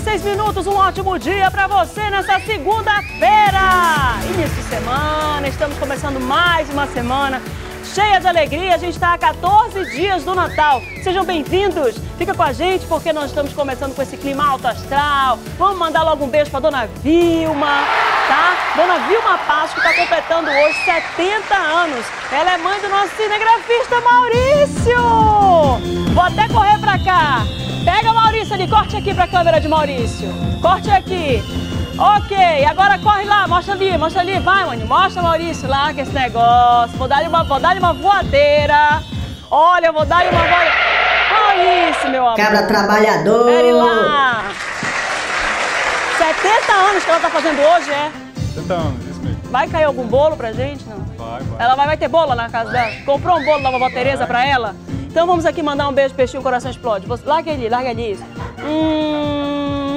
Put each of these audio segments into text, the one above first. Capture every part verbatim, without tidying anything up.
seis minutos, um ótimo dia para você nessa segunda-feira. Início de semana, estamos começando mais uma semana cheia de alegria. A gente está a quatorze dias do Natal. Sejam bem-vindos. Fica com a gente porque nós estamos começando com esse clima alto astral. Vamos mandar logo um beijo para Dona Vilma, tá? Dona Vilma Passo, que está completando hoje setenta anos. Ela é mãe do nosso cinegrafista Maurício. Vou até correr para cá. Pega Maurício ali, corte aqui para a câmera de Maurício. Corte aqui. Ok, agora corre lá, mostra ali, mostra ali, vai, mano, mostra Maurício lá que esse negócio. Vou dar-lhe uma, vou dar-lhe uma voadeira. Olha, eu vou dar-lhe uma voadeira. Maurício, meu amor. Cabra trabalhador. Pera lá. setenta anos que ela tá fazendo hoje, é? setenta anos, isso mesmo. Vai cair algum bolo pra gente, não? Vai, vai. Ela vai, vai ter bolo na casa dela? Comprou um bolo da vovó Tereza pra ela? Então vamos aqui mandar um beijo, peixinho, coração explode. Você, larga ali, larga ali isso. Hum,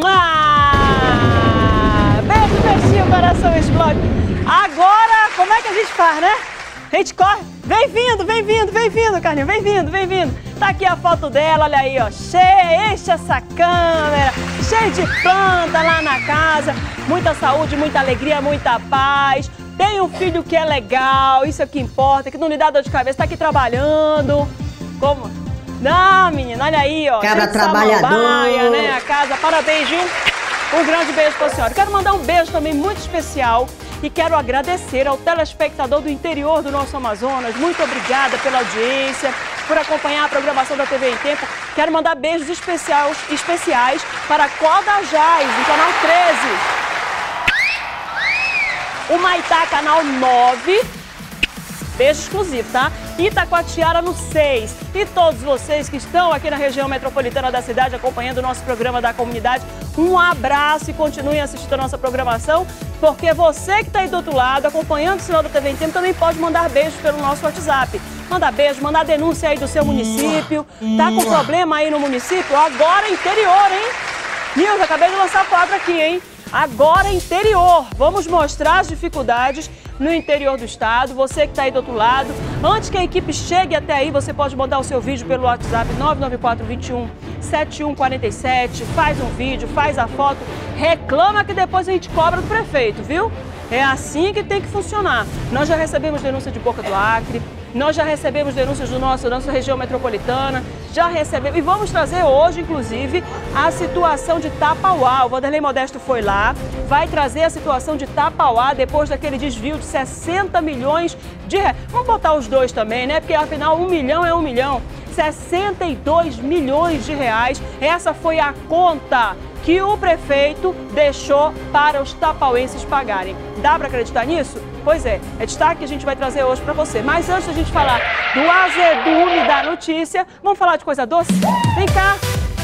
ah, beijo, peixinho, coração explode. Agora, como é que a gente faz, né? A gente corre. Vem vindo, vem vindo, vem vindo, Carlinhos. Vem vindo, vem vindo. Tá aqui a foto dela, olha aí, ó. Cheia, enche essa câmera. Cheia de planta lá na casa. Muita saúde, muita alegria, muita paz. Tem um filho que é legal, isso é o que importa, que não lhe dá dor de cabeça, tá aqui trabalhando. Como? Não, menina, olha aí, ó. Cabra trabalhador. Né, a casa. Parabéns, viu? Um grande beijo pra senhora. Quero mandar um beijo também muito especial e quero agradecer ao telespectador do interior do nosso Amazonas. Muito obrigada pela audiência, por acompanhar a programação da T V em Tempo. Quero mandar beijos especiais, especiais para Codajás, no canal treze. O Maitá, canal nove. Beijo exclusivo, tá? Itacoatiara no seis. E todos vocês que estão aqui na região metropolitana da cidade acompanhando o nosso programa da comunidade, um abraço e continuem assistindo a nossa programação, porque você que está aí do outro lado, acompanhando o sinal da T V em Tempo, também pode mandar beijos pelo nosso WhatsApp. Mandar beijo, mandar denúncia aí do seu município. Tá com problema aí no município? Agora interior, hein? Nilza, acabei de lançar quadro aqui, hein? Agora interior. Vamos mostrar as dificuldades no interior do estado. Você que está aí do outro lado, antes que a equipe chegue até aí, você pode mandar o seu vídeo pelo WhatsApp nove nove quatro, dois um, sete um quatro sete. Faz um vídeo, faz a foto, reclama que depois a gente cobra do prefeito, viu? É assim que tem que funcionar. Nós já recebemos denúncia de Boca do Acre, nós já recebemos denúncias do nosso, da nossa região metropolitana, já recebemos, e vamos trazer hoje, inclusive, a situação de Tapauá. O Vanderlei Modesto foi lá, vai trazer a situação de Tapauá depois daquele desvio de sessenta milhões de reais. Vamos botar os dois também, né? Porque afinal um milhão é um milhão. sessenta e dois milhões de reais, essa foi a conta que o prefeito deixou para os tapauenses pagarem. Dá para acreditar nisso? Pois é, é destaque que a gente vai trazer hoje para você. Mas antes da gente falar do azedume da notícia, vamos falar de coisa doce? Vem cá!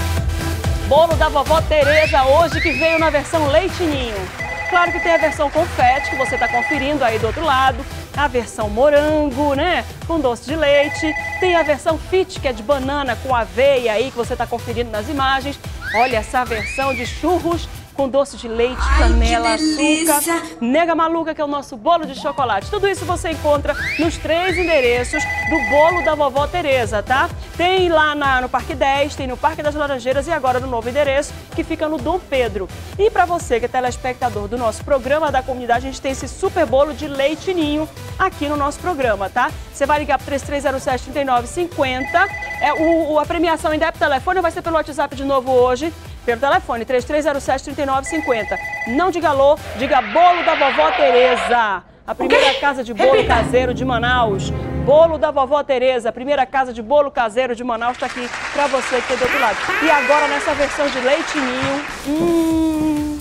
Bolo da vovó Tereza hoje, que veio na versão leite ninho. Claro que tem a versão confete, que você está conferindo aí do outro lado. A versão morango, né? Com doce de leite. Tem a versão fit, que é de banana com aveia aí, que você está conferindo nas imagens. Olha essa versão de churros com doce de leite, canela, açúcar. Nega maluca, que é o nosso bolo de chocolate. Tudo isso você encontra nos três endereços do bolo da vovó Tereza, tá? Tem lá na, no Parque dez, tem no Parque das Laranjeiras e agora no novo endereço, que fica no Dom Pedro. E para você que é telespectador do nosso programa da comunidade, a gente tem esse super bolo de leite ninho aqui no nosso programa, tá? Você vai ligar para três três zero sete, três nove cinco zero. É, o, o, a premiação ainda é por telefone ou vai ser pelo WhatsApp de novo hoje? Pelo telefone, três três zero sete, três nove cinco zero. Não diga alô, diga bolo da vovó Tereza. A primeira casa de bolo caseiro de Manaus. Bolo da vovó Tereza, a primeira casa de bolo caseiro de Manaus, está aqui para você que é do outro lado. E agora nessa versão de leite ninho, hum,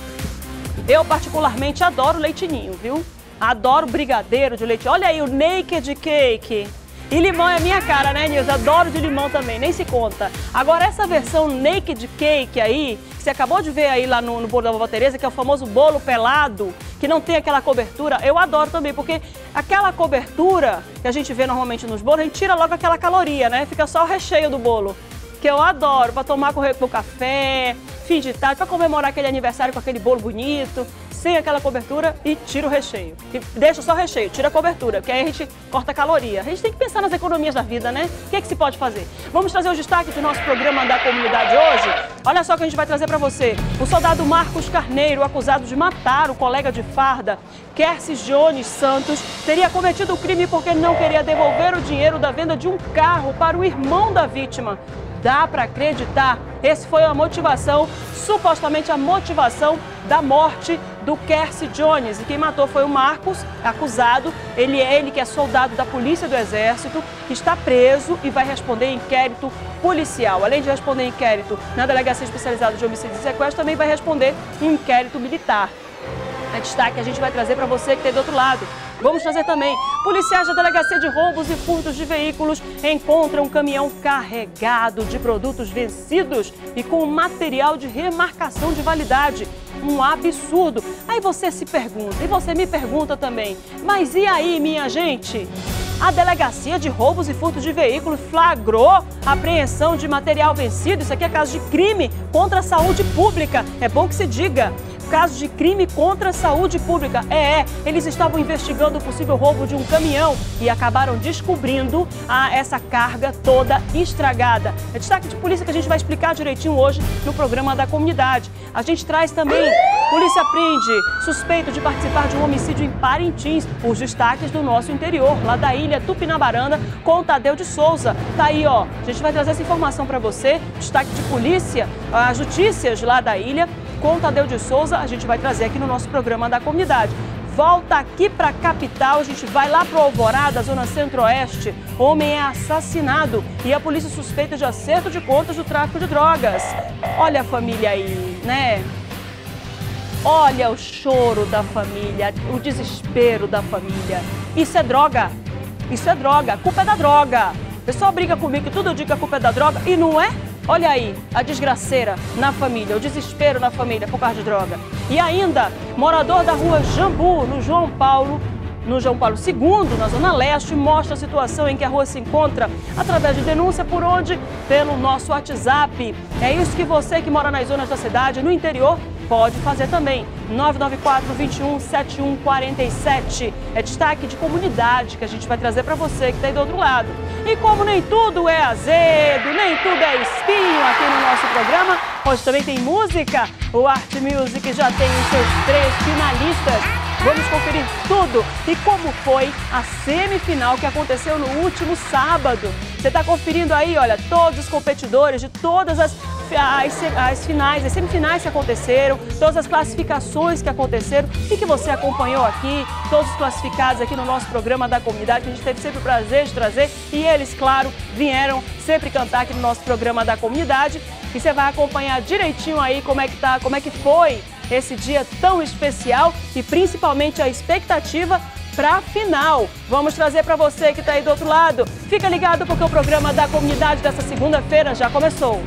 eu particularmente adoro leite ninho, viu? Adoro brigadeiro de leite. Olha aí o naked cake. E limão é a minha cara, né, Nilza? Adoro de limão também, nem se conta. Agora, essa versão naked cake aí, que você acabou de ver aí lá no, no bolo da vovó Tereza, que é o famoso bolo pelado, que não tem aquela cobertura, eu adoro também, porque aquela cobertura que a gente vê normalmente nos bolos, a gente tira logo aquela caloria, né? Fica só o recheio do bolo, que eu adoro, para tomar com o café, fim de tarde, para comemorar aquele aniversário com aquele bolo bonito. sem aquela cobertura e tira o recheio. E deixa só o recheio, tira a cobertura, porque aí a gente corta a caloria. A gente tem que pensar nas economias da vida, né? O que é que se pode fazer? Vamos trazer os destaques do nosso programa da comunidade hoje? Olha só o que a gente vai trazer para você. O soldado Marcos Carneiro, acusado de matar o colega de farda, Kercy Jones Santos, teria cometido o crime porque não queria devolver o dinheiro da venda de um carro para o irmão da vítima. Dá para acreditar? Esse foi a motivação, supostamente a motivação da morte do Kercy Jones. E quem matou foi o Marcos, acusado. Ele é ele que é soldado da Polícia do Exército, que está preso e vai responder em inquérito policial. Além de responder em inquérito na Delegacia Especializada de Homicídio e Sequestro, também vai responder em inquérito militar. É destaque que a gente vai trazer para você que tem do outro lado. Vamos trazer também. Policiais da Delegacia de Roubos e Furtos de Veículos encontram um caminhão carregado de produtos vencidos e com material de remarcação de validade. Um absurdo. Aí você se pergunta, e você me pergunta também, mas e aí, minha gente? A Delegacia de Roubos e Furtos de Veículos flagrou a apreensão de material vencido. Isso aqui é caso de crime contra a saúde pública. É bom que se diga. Caso de crime contra a saúde pública. É, é, eles estavam investigando o possível roubo de um caminhão e acabaram descobrindo ah, essa carga toda estragada. É destaque de polícia que a gente vai explicar direitinho hoje no programa da comunidade. A gente traz também, polícia prende suspeito de participar de um homicídio em Parintins. Os destaques do nosso interior, lá da ilha Tupinabarana, com Tadeu de Souza. Tá aí, ó, a gente vai trazer essa informação para você. Destaque de polícia, as notícias lá da ilha, com Tadeu de Souza, a gente vai trazer aqui no nosso programa da comunidade. Volta aqui para a capital, a gente vai lá para o Alvorada, zona centro-oeste. Homem é assassinado e a polícia suspeita de acerto de contas do tráfico de drogas. Olha a família aí, né? Olha o choro da família, o desespero da família. Isso é droga, isso é droga, a culpa é da droga. O pessoal briga comigo que tudo eu digo que a culpa é da droga e não é? Olha aí, a desgraceira na família, o desespero na família por causa de droga. E ainda, morador da rua Jambu, no João Paulo, no João Paulo segundo, na Zona Leste, mostra a situação em que a rua se encontra através de denúncia por onde? Pelo nosso WhatsApp. É isso que você que mora nas zonas da cidade, no interior, pode fazer também. nove nove quatro, dois um, sete um quatro sete. É destaque de comunidade que a gente vai trazer para você que está aí do outro lado. E como nem tudo é azedo, nem tudo é espinho aqui no nosso programa, hoje também tem música. O Art Music já tem os seus três finalistas. Vamos conferir tudo e como foi a semifinal que aconteceu no último sábado. Você está conferindo aí, olha, todos os competidores de todas as, as, as finais, as semifinais que aconteceram, todas as classificações que aconteceram e que você acompanhou aqui, todos os classificados aqui no nosso programa da comunidade, que a gente teve sempre o prazer de trazer e eles, claro, vieram sempre cantar aqui no nosso programa da comunidade. E você vai acompanhar direitinho aí como é que tá, como é que foi esse dia tão especial e principalmente a expectativa para a final. Vamos trazer para você que está aí do outro lado. Fica ligado porque o programa da comunidade dessa segunda-feira já começou.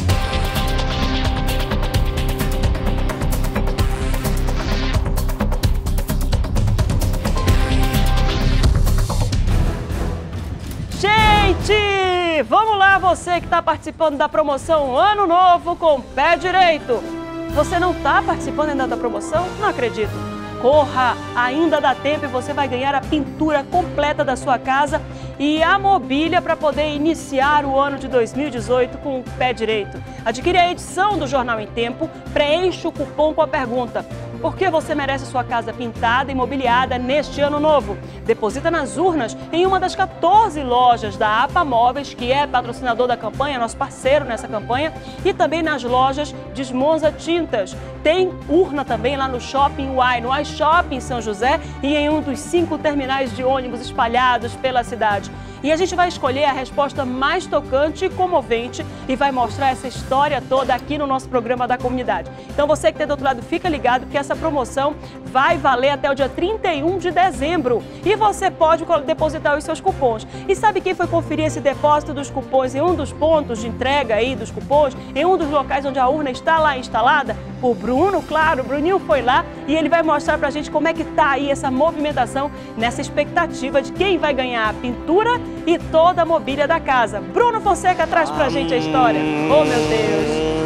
Gente, vamos lá, você que está participando da promoção Ano Novo com Pé Direito. Você não está participando ainda da promoção? Não acredito. Corra, ainda dá tempo e você vai ganhar a pintura completa da sua casa e a mobília para poder iniciar o ano de dois mil e dezoito com o Pé Direito. Adquire a edição do Jornal em Tempo, preencha o cupom com a pergunta: por que você merece sua casa pintada e mobiliada neste ano novo? Deposita nas urnas em uma das quatorze lojas da A P A Móveis, que é patrocinador da campanha, nosso parceiro nessa campanha, e também nas lojas Desmonza Tintas. Tem urna também lá no Shopping Uai, no iShopping em São José e em um dos cinco terminais de ônibus espalhados pela cidade. E a gente vai escolher a resposta mais tocante e comovente e vai mostrar essa história toda aqui no nosso programa da comunidade. Então você que está do outro lado, fica ligado que essa promoção vai valer até o dia trinta e um de dezembro. E você pode depositar os seus cupons. E sabe quem foi conferir esse depósito dos cupons em um dos pontos de entrega aí dos cupons, em um dos locais onde a urna está lá instalada? O Bruno, claro, o Bruninho foi lá e ele vai mostrar pra gente como é que tá aí essa movimentação nessa expectativa de quem vai ganhar a pintura e toda a mobília da casa. Bruno Fonseca traz pra gente a história. Oh, meu Deus!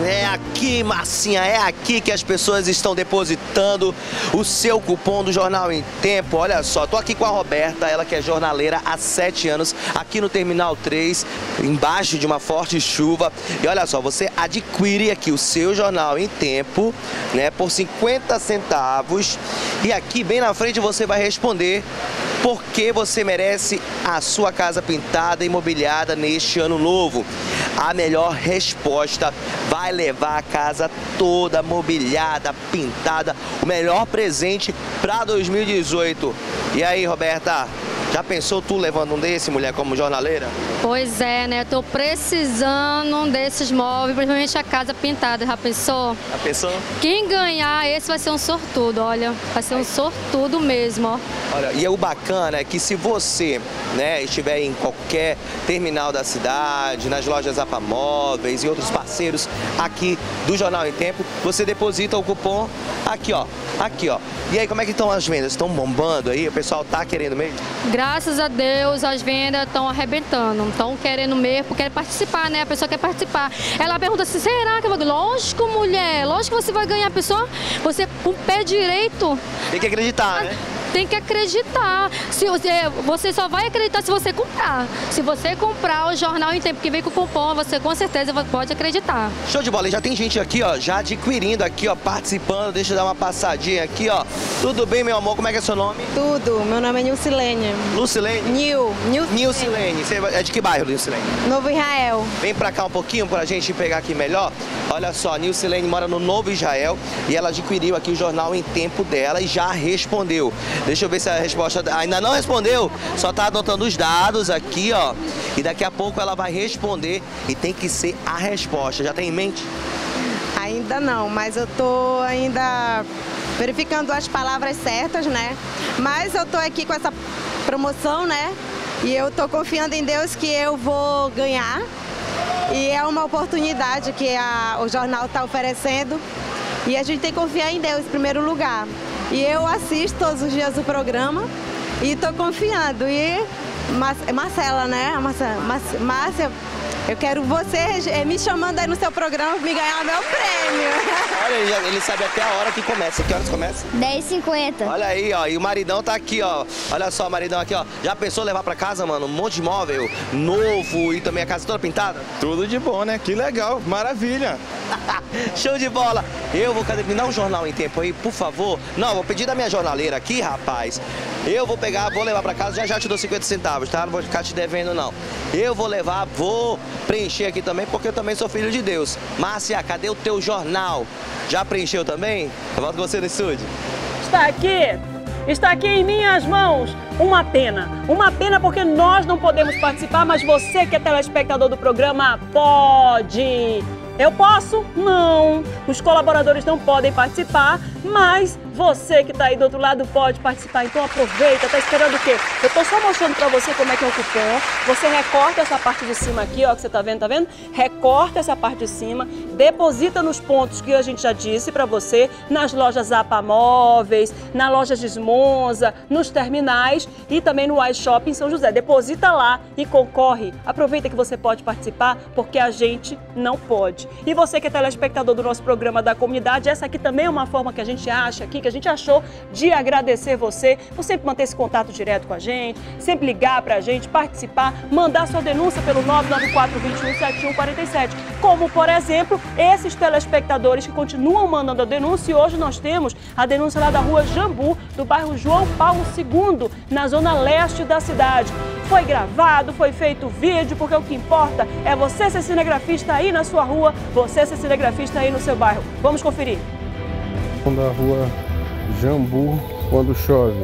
É aqui, Marcinha, é aqui que as pessoas estão depositando o seu cupom do Jornal em Tempo. Olha só, tô aqui com a Roberta, ela que é jornaleira há sete anos, aqui no Terminal três, embaixo de uma forte chuva. E olha só, você adquire aqui o seu Jornal em Tempo, né, por cinquenta centavos. E aqui bem na frente você vai responder por que você merece a sua casa pintada e mobiliada neste ano novo. A melhor resposta vai levar a casa toda mobiliada, pintada, o melhor presente para dois mil e dezoito. E aí, Roberta, já pensou tu levando um desse, mulher, como jornaleira? Pois é, né? Eu tô precisando desses móveis, principalmente a casa pintada. Já pensou? Já pensou? Quem ganhar, esse vai ser um sortudo, olha. Vai ser um sortudo mesmo, ó. Olha, e o bacana é que se você, né, estiver em qualquer terminal da cidade, nas lojas Apamóveis e outros parceiros aqui do Jornal em Tempo, você deposita o cupom aqui, ó. Aqui, ó. E aí, como é que estão as vendas? Estão bombando aí? O pessoal tá querendo mesmo? Graças a Deus, as vendas estão arrebentando. Estão querendo mesmo, querem participar, né? A pessoa quer participar. Ela pergunta assim, será que eu vou ganhar? Lógico, mulher. Lógico que você vai ganhar. A pessoa, você com o pé direito... Tem que acreditar, né? Tem que acreditar. Se você, você só vai acreditar se você comprar. Se você comprar o Jornal em Tempo que vem com o cupom, você com certeza pode acreditar. Show de bola. E já tem gente aqui, ó, já adquirindo aqui, ó, participando. Deixa eu dar uma passadinha aqui, ó. Tudo bem, meu amor? Como é que é seu nome? Tudo. Meu nome é Nilcilene. Lucilene? Nil. Nilcilene. Você é de que bairro, Nilcilene? Novo Israel. Vem pra cá um pouquinho pra gente pegar aqui melhor. Olha só, a Nilcilene mora no Novo Israel e ela adquiriu aqui o Jornal em Tempo dela e já respondeu. Deixa eu ver se a resposta ainda não respondeu, só tá anotando os dados aqui, ó. E daqui a pouco ela vai responder e tem que ser a resposta. Já tem em mente? Ainda não, mas eu tô ainda verificando as palavras certas, né? Mas eu tô aqui com essa promoção, né? E eu tô confiando em Deus que eu vou ganhar. E é uma oportunidade que a, o jornal está oferecendo. E a gente tem que confiar em Deus em primeiro lugar. E eu assisto todos os dias o programa e estou confiando. E Marcela, né? Marcela, Márcia, eu quero você me chamando aí no seu programa para me ganhar meu prêmio. Olha, ele, ele sabe até a hora que começa. Que horas começa? dez e cinquenta. Olha aí, ó. E o maridão tá aqui, ó. Olha só o maridão aqui, ó. Já pensou levar pra casa, mano? Um monte de móvel novo e também a casa toda pintada? Tudo de bom, né? Que legal. Maravilha. Show de bola. Eu vou, cadê? Me dá um Jornal em Tempo aí, por favor. Não, vou pedir da minha jornaleira aqui, rapaz. Eu vou pegar, vou levar pra casa, já já te dou cinquenta centavos, tá? Não vou ficar te devendo, não. Eu vou levar, vou preencher aqui também, porque eu também sou filho de Deus. Márcia, cadê o teu jornal? Já preencheu também? Eu volto com você no estúdio. Está aqui, está aqui em minhas mãos. Uma pena, uma pena porque nós não podemos participar, mas você que é telespectador do programa pode. Eu posso? Não. Os colaboradores não podem participar, mas você que está aí do outro lado pode participar. Então aproveita, tá esperando o quê? Eu tô só mostrando para você como é que é o cupom. Você recorta essa parte de cima aqui, ó, que você tá vendo, tá vendo? Recorta essa parte de cima, deposita nos pontos que a gente já disse para você, nas lojas Apamóveis, na loja Gismonza, nos terminais e também no iShop em São José. Deposita lá e concorre. Aproveita que você pode participar, porque a gente não pode. E você que é telespectador do nosso programa da comunidade, essa aqui também é uma forma que a gente acha aqui, que a gente achou de agradecer você, por sempre manter esse contato direto com a gente, sempre ligar pra gente, participar, mandar sua denúncia pelo nove nove quatro, dois um, sete um quatro sete. Como, por exemplo, esses telespectadores que continuam mandando a denúncia e hoje nós temos a denúncia lá da rua Jambu, do bairro João Paulo segundo, na zona leste da cidade. Foi gravado, foi feito vídeo, porque o que importa é você ser cinegrafista aí na sua rua, você ser cinegrafista aí no seu bairro. Vamos conferir. Da rua Jambu quando chove,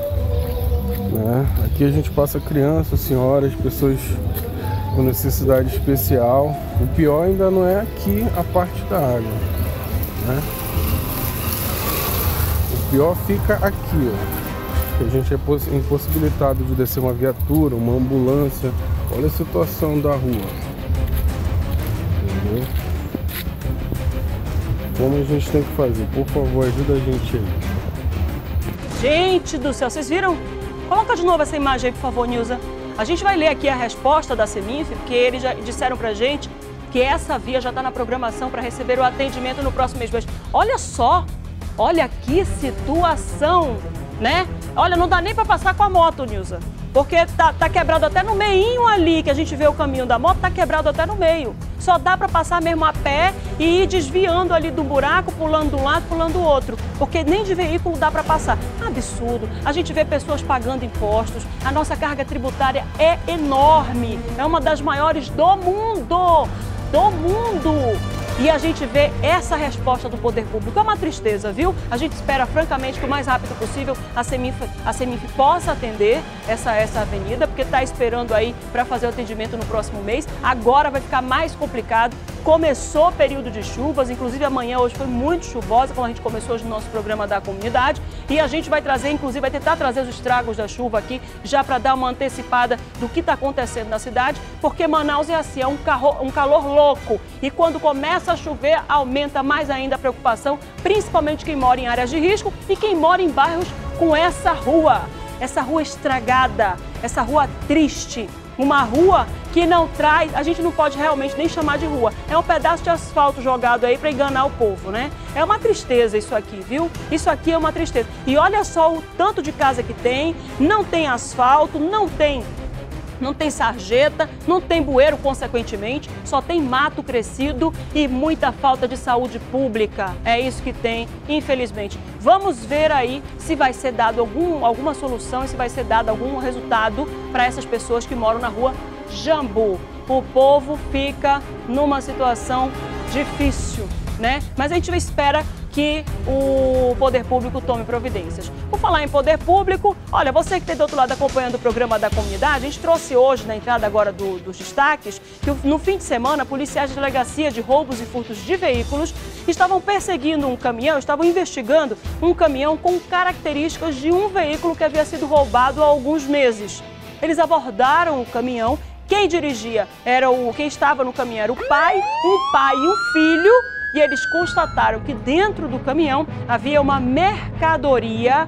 né? Aqui a gente passa crianças, senhoras, pessoas com necessidade especial. O pior ainda não é aqui a parte da água, né? O pior fica aqui, ó. A gente é impossibilitado de descer uma viatura, uma ambulância. Olha a situação da rua, entendeu? Como a gente tem que fazer? Por favor, ajuda a gente aí. Gente do céu, vocês viram? Coloca de novo essa imagem aí, por favor, Nilza. A gente vai ler aqui a resposta da Seminf, porque eles já disseram pra gente que essa via já está na programação para receber o atendimento no próximo mês. Mas olha só, olha que situação, né? Olha, não dá nem para passar com a moto, Nilza, porque tá, tá quebrado até no meinho ali, que a gente vê o caminho da moto, tá quebrado até no meio. Só dá para passar mesmo a pé e ir desviando ali do buraco, pulando de um lado, pulando do outro, porque nem de veículo dá para passar. Absurdo. A gente vê pessoas pagando impostos, a nossa carga tributária é enorme, é uma das maiores do mundo, do mundo. E a gente vê essa resposta do poder público. É uma tristeza, viu? A gente espera, francamente, que o mais rápido possível a Semif, a Semif possa atender essa, essa avenida, porque está esperando aí para fazer o atendimento no próximo mês. Agora vai ficar mais complicado. Começou o período de chuvas, inclusive amanhã hoje foi muito chuvosa, como a gente começou hoje no nosso programa da comunidade. E a gente vai trazer, inclusive, vai tentar trazer os estragos da chuva aqui, já para dar uma antecipada do que está acontecendo na cidade, porque Manaus é assim, é um, carro, um calor louco. E quando começa a chover, aumenta mais ainda a preocupação, principalmente quem mora em áreas de risco e quem mora em bairros com essa rua, essa rua estragada, essa rua triste. Uma rua que não traz, a gente não pode realmente nem chamar de rua, é um pedaço de asfalto jogado aí para enganar o povo, né? É uma tristeza isso aqui, viu? Isso aqui é uma tristeza. E olha só o tanto de casa que tem, não tem asfalto, não tem, não tem sarjeta, não tem bueiro, consequentemente, só tem mato crescido e muita falta de saúde pública. É isso que tem, infelizmente. Vamos ver aí se vai ser dado algum, alguma solução e se vai ser dado algum resultado para essas pessoas que moram na rua Jambu. O povo fica numa situação difícil, né? Mas a gente espera que o poder público tome providências. Por falar em poder público, olha, você que está do outro lado acompanhando o programa da comunidade, a gente trouxe hoje, na entrada agora do, dos destaques, que no fim de semana, policiais da Delegacia de Roubos e Furtos de Veículos estavam perseguindo um caminhão, estavam investigando um caminhão com características de um veículo que havia sido roubado há alguns meses. Eles abordaram o caminhão, quem dirigia era o, quem estava no caminhão era o pai, um pai e um filho, e eles constataram que dentro do caminhão havia uma mercadoria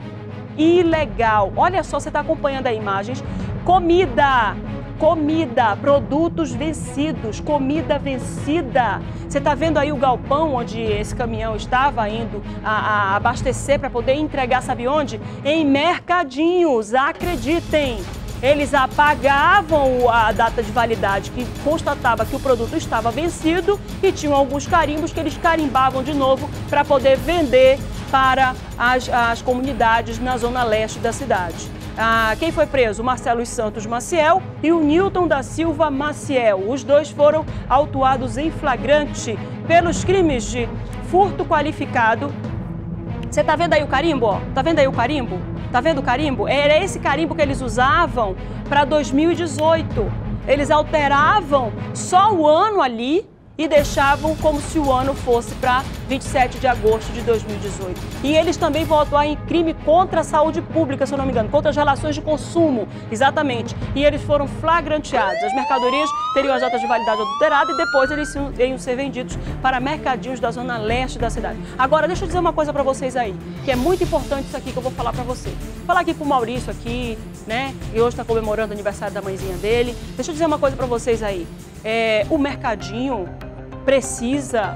ilegal. Olha só, você está acompanhando aí imagens. Comida, comida, produtos vencidos, comida vencida. Você está vendo aí o galpão onde esse caminhão estava indo a, a abastecer para poder entregar, sabe onde? Em mercadinhos, acreditem. Eles apagavam a data de validade que constatava que o produto estava vencido e tinham alguns carimbos que eles carimbavam de novo para poder vender para as, as comunidades na zona leste da cidade. Ah, quem foi preso? O Marcelo Santos Maciel e o Nilton da Silva Maciel. Os dois foram autuados em flagrante pelos crimes de furto qualificado. Você tá vendo aí o carimbo? Ó? Tá vendo aí o carimbo? Tá vendo o carimbo? Era esse carimbo que eles usavam para dois mil e dezoito. Eles alteravam só o ano ali e deixavam como se o ano fosse para vinte e sete de agosto de dois mil e dezoito. E eles também vão atuar em crime contra a saúde pública, se eu não me engano, contra as relações de consumo, exatamente. E eles foram flagranteados. As mercadorias teriam as datas de validade adulteradas e depois eles iam ser vendidos para mercadinhos da zona leste da cidade. Agora, deixa eu dizer uma coisa para vocês aí, que é muito importante isso aqui que eu vou falar para você. Vou falar aqui com o Maurício aqui, né? E hoje está comemorando o aniversário da mãezinha dele. Deixa eu dizer uma coisa para vocês aí. É, o mercadinho precisa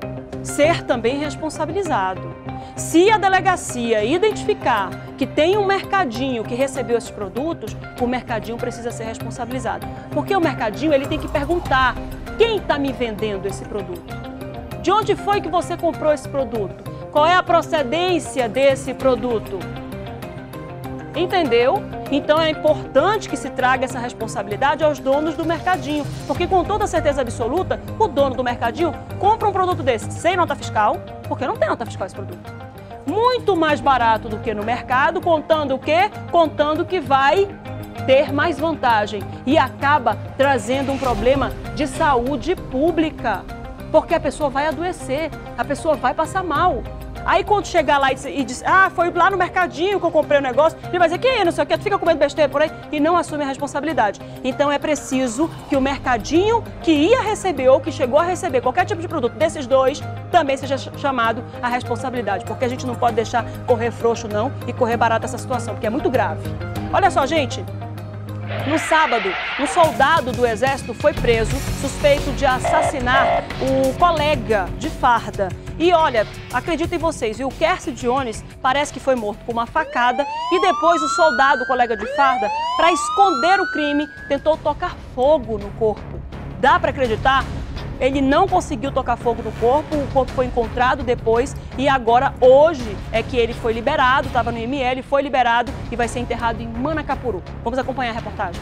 ser também responsabilizado. Se a delegacia identificar que tem um mercadinho que recebeu esses produtos, o mercadinho precisa ser responsabilizado. Porque o mercadinho ele tem que perguntar: quem está me vendendo esse produto? De onde foi que você comprou esse produto? Qual é a procedência desse produto? Entendeu? Então é importante que se traga essa responsabilidade aos donos do mercadinho, porque com toda certeza absoluta, o dono do mercadinho compra um produto desse sem nota fiscal, porque não tem nota fiscal esse produto. Muito mais barato do que no mercado, contando o quê? Contando que vai ter mais vantagem e acaba trazendo um problema de saúde pública, porque a pessoa vai adoecer, a pessoa vai passar mal. Aí quando chegar lá e diz, ah, foi lá no mercadinho que eu comprei o negócio, ele vai dizer, que não sei o que, tu fica comendo besteira por aí e não assume a responsabilidade. Então é preciso que o mercadinho que ia receber ou que chegou a receber qualquer tipo de produto desses dois, também seja chamado à responsabilidade, porque a gente não pode deixar correr frouxo não e correr barato essa situação, porque é muito grave. Olha só, gente, No sábado, um soldado do Exército foi preso, suspeito de assassinar o colega de farda. E olha, acreditem vocês, o Quercy Dionis parece que foi morto com uma facada e depois o soldado, o colega de farda, para esconder o crime, tentou tocar fogo no corpo. Dá para acreditar? Ele não conseguiu tocar fogo no corpo, o corpo foi encontrado depois e agora, hoje, é que ele foi liberado, estava no I M L, foi liberado e vai ser enterrado em Manacapuru. Vamos acompanhar a reportagem.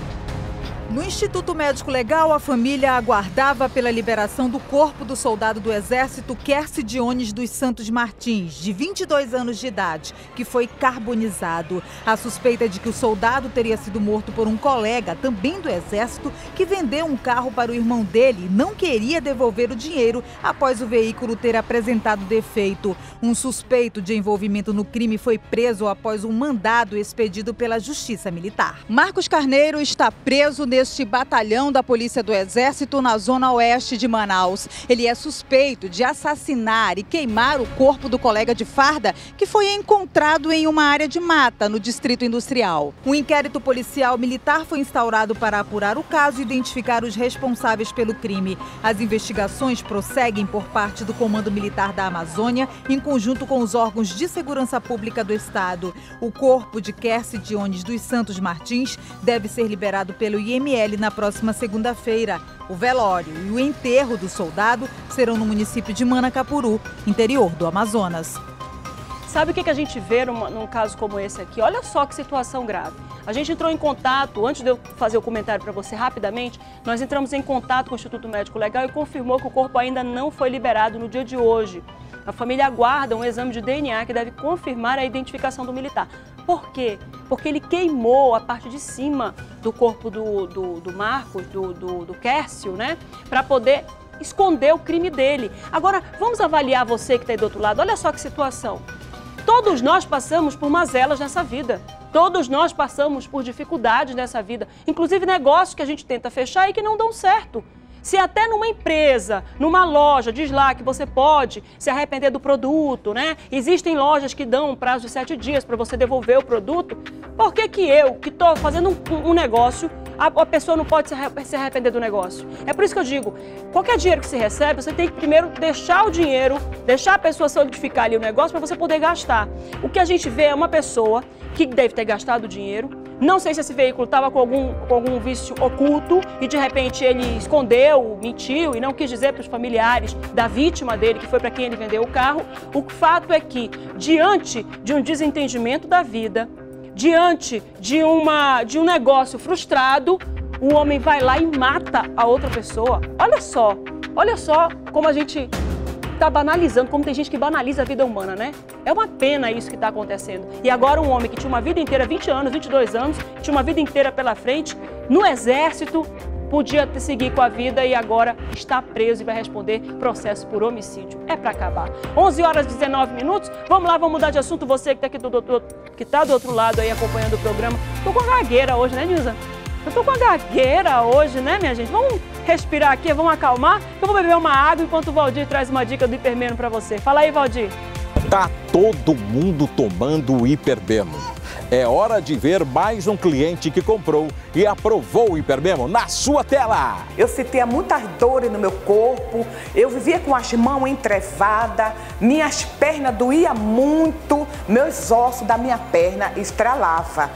No Instituto Médico Legal, a família aguardava pela liberação do corpo do soldado do Exército Quercy Dionis dos Santos Martins, de vinte e dois anos de idade, que foi carbonizado. A suspeita é de que o soldado teria sido morto por um colega, também do Exército, que vendeu um carro para o irmão dele e não queria devolver o dinheiro após o veículo ter apresentado defeito. Um suspeito de envolvimento no crime foi preso após um mandado expedido pela Justiça Militar. Marcos Carneiro está preso neste batalhão da Polícia do Exército na zona oeste de Manaus. Ele é suspeito de assassinar e queimar o corpo do colega de farda que foi encontrado em uma área de mata no Distrito Industrial. Um inquérito policial militar foi instaurado para apurar o caso e identificar os responsáveis pelo crime. As investigações prosseguem por parte do Comando Militar da Amazônia, em conjunto com os órgãos de segurança pública do estado. O corpo de Quercy Dionis dos Santos Martins deve ser liberado pelo I M L na próxima segunda-feira. O velório e o enterro do soldado serão no município de Manacapuru, interior do Amazonas. Sabe o que a gente vê num, num caso como esse aqui? Olha só que situação grave. A gente entrou em contato, antes de eu fazer o comentário para você rapidamente, nós entramos em contato com o Instituto Médico Legal e confirmou que o corpo ainda não foi liberado no dia de hoje. A família aguarda um exame de D N A que deve confirmar a identificação do militar. Por quê? Porque ele queimou a parte de cima do corpo do, do, do Marcos, do, do, do Quercy, né? Para poder esconder o crime dele. Agora, vamos avaliar você que está aí do outro lado. Olha só que situação. Todos nós passamos por mazelas nessa vida. Todos nós passamos por dificuldades nessa vida. Inclusive negócios que a gente tenta fechar e que não dão certo. Se até numa empresa, numa loja, diz lá que você pode se arrepender do produto, né? Existem lojas que dão um prazo de sete dias para você devolver o produto. Por que que eu, que estou fazendo um, um negócio, a, a pessoa não pode se, se arrepender do negócio? É por isso que eu digo, qualquer dinheiro que você recebe, você tem que primeiro deixar o dinheiro, deixar a pessoa solidificar ali o negócio para você poder gastar. O que a gente vê é uma pessoa que deve ter gastado o dinheiro. Não sei se esse veículo estava com algum, com algum vício oculto e de repente ele escondeu, mentiu e não quis dizer para os familiares da vítima dele, que foi para quem ele vendeu o carro. O fato é que, diante de um desentendimento da vida, diante de, uma, de um negócio frustrado, o homem vai lá e mata a outra pessoa. Olha só, olha só como a gente está banalizando, como tem gente que banaliza a vida humana, né? É uma pena isso que está acontecendo. E agora um homem que tinha uma vida inteira, vinte anos, vinte e dois anos, tinha uma vida inteira pela frente, no Exército, podia seguir com a vida e agora está preso e vai responder processo por homicídio. É para acabar. onze horas e dezenove minutos. Vamos lá, vamos mudar de assunto. Você que está aqui do, do, do, que tá do outro lado aí acompanhando o programa. Tô com a gagueira hoje, né, Nilza? Eu tô com a gagueira hoje, né, minha gente? Vamos respirar aqui, vamos acalmar. Eu vou beber uma água enquanto o Valdir traz uma dica do Hipermeno para você. Fala aí, Valdir. Tá todo mundo tomando o Hipermeno. É hora de ver mais um cliente que comprou e aprovou o Hipermeno na sua tela. Eu sentia muitas dores no meu corpo, eu vivia com as mãos entrevadas, minhas pernas doíam muito, meus ossos da minha perna estralavam.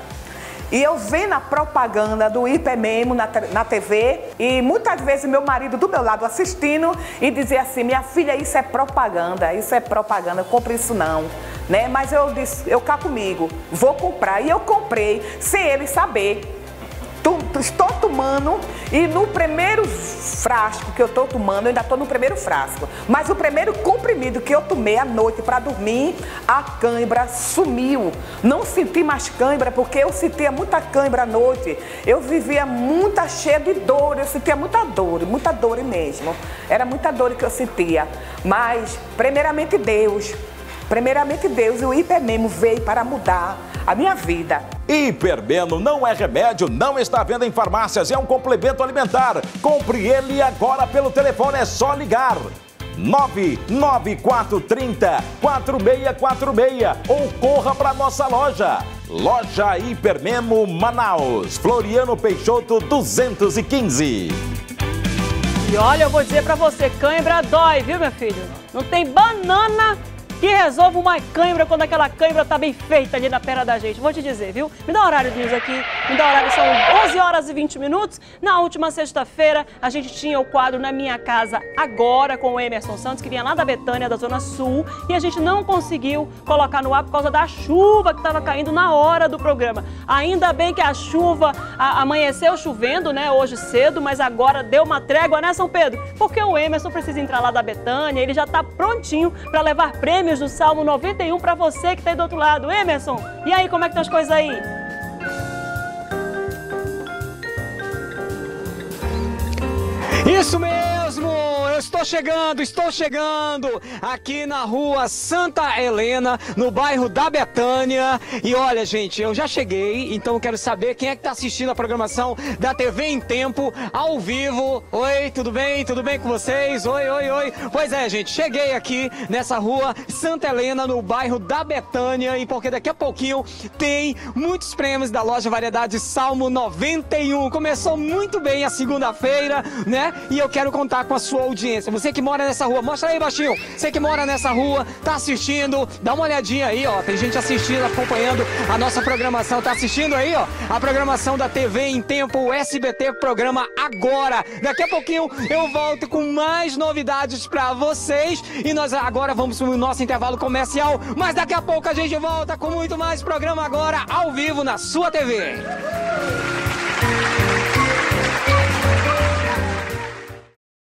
E eu vendo a propaganda do Hipermeno na, na T V e muitas vezes meu marido do meu lado assistindo e dizia assim, minha filha, isso é propaganda, isso é propaganda, eu compro isso não. Né? Mas eu disse, eu cá comigo, vou comprar. E eu comprei sem ele saber. Estou tomando e no primeiro frasco que eu estou tomando, eu ainda estou no primeiro frasco. Mas o primeiro comprimido que eu tomei à noite para dormir, a cãibra sumiu. Não senti mais cãibra porque eu sentia muita cãibra à noite. Eu vivia muita cheia de dor, eu sentia muita dor, muita dor mesmo. Era muita dor que eu sentia. Mas, primeiramente Deus, primeiramente Deus, o Hipermeno veio para mudar a minha vida. Hipermeno não é remédio, não está à venda em farmácias, é um complemento alimentar. Compre ele agora pelo telefone, é só ligar. nove nove quatro três zero quatro seis quatro seis ou corra para nossa loja. Loja Hipermemo Manaus, Floriano Peixoto duzentos e quinze. E olha, eu vou dizer pra você, cãibra dói, viu, meu filho? Não tem banana que resolva uma cãibra quando aquela cãibra tá bem feita ali na perna da gente. Vou te dizer, viu? Me dá horário, Diz, aqui. Me dá horário, são onze horas e vinte minutos. Na última sexta-feira, a gente tinha o quadro Na Minha Casa Agora, com o Emerson Santos, que vinha lá da Betânia, da Zona Sul, e a gente não conseguiu colocar no ar por causa da chuva que estava caindo na hora do programa. Ainda bem que a chuva a, amanheceu chovendo, né, hoje cedo, mas agora deu uma trégua, né, São Pedro? Porque o Emerson precisa entrar lá da Betânia, ele já tá prontinho para levar prêmios do Salmo noventa e um para você que tá aí do outro lado. Emerson, e aí, como é que estão as coisas aí? Isso mesmo! Eu estou chegando, estou chegando aqui na rua Santa Helena, no bairro da Betânia. E olha, gente, eu já cheguei, então eu quero saber quem é que está assistindo a programação da T V em Tempo, ao vivo. Oi, tudo bem? Tudo bem com vocês? Oi, oi, oi. Pois é, gente, cheguei aqui nessa rua Santa Helena, no bairro da Betânia, e porque daqui a pouquinho tem muitos prêmios da loja Variedade Salmo noventa e um. Começou muito bem a segunda-feira, né? E eu quero contar com a sua audiência. Você que mora nessa rua, mostra aí, baixinho. Você que mora nessa rua, tá assistindo, dá uma olhadinha aí, ó. Tem gente assistindo, acompanhando a nossa programação. Tá assistindo aí, ó, a programação da T V em Tempo, o S B T Programa Agora. Daqui a pouquinho eu volto com mais novidades pra vocês. E nós agora vamos pro nosso intervalo comercial. Mas daqui a pouco a gente volta com muito mais Programa Agora, ao vivo na sua T V.